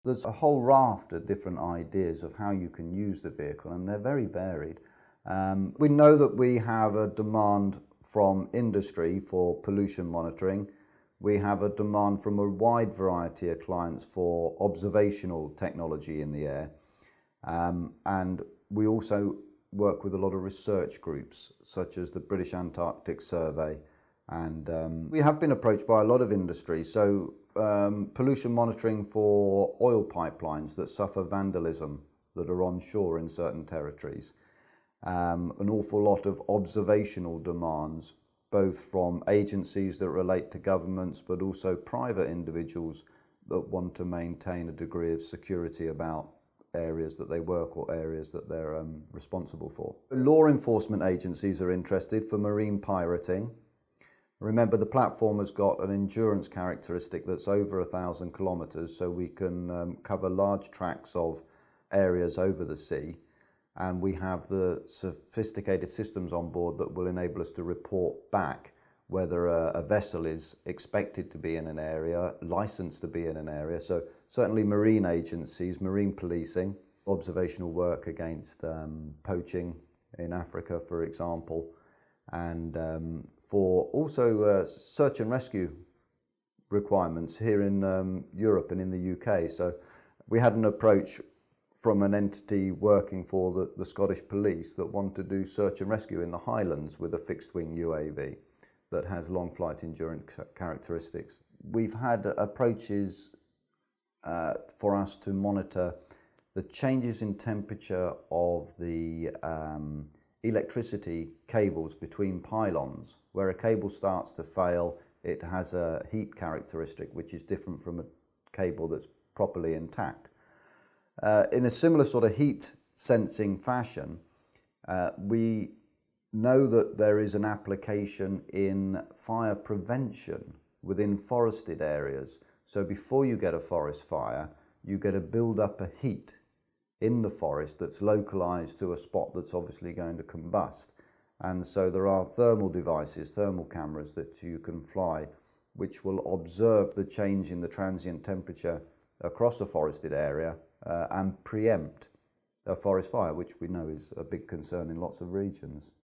There's a whole raft of different ideas of how you can use the vehicle, and they're very varied. We know that we have a demand from industry for pollution monitoring. We have a demand from a wide variety of clients for observational technology in the air. And we also work with a lot of research groups, such as the British Antarctic Survey. And we have been approached by a lot of industry. So pollution monitoring for oil pipelines that suffer vandalism that are onshore in certain territories. An awful lot of observational demands, both from agencies that relate to governments, but also private individuals that want to maintain a degree of security about areas that they work or areas that they're responsible for. Law enforcement agencies are interested for marine pirating. Remember, the platform has got an endurance characteristic that's over 1,000 kilometres, so we can cover large tracts of areas over the sea, and we have the sophisticated systems on board that will enable us to report back whether a vessel is expected to be in an area, licensed to be in an area. So certainly marine agencies, marine policing, observational work against poaching in Africa, for example, and for also search and rescue requirements here in Europe and in the UK. So we had an approach from an entity working for the Scottish Police that wanted to do search and rescue in the Highlands with a fixed-wing UAV that has long flight endurance characteristics. We've had approaches for us to monitor the changes in temperature of the electricity cables between pylons. Where a cable starts to fail, it has a heat characteristic which is different from a cable that's properly intact. In a similar sort of heat sensing fashion, we know that there is an application in fire prevention within forested areas. So before you get a forest fire, you get a build-up of heat in the forest that's localized to a spot that's obviously going to combust. And so there are thermal devices, thermal cameras that you can fly, which will observe the change in the transient temperature across a forested area and preempt a forest fire, which we know is a big concern in lots of regions.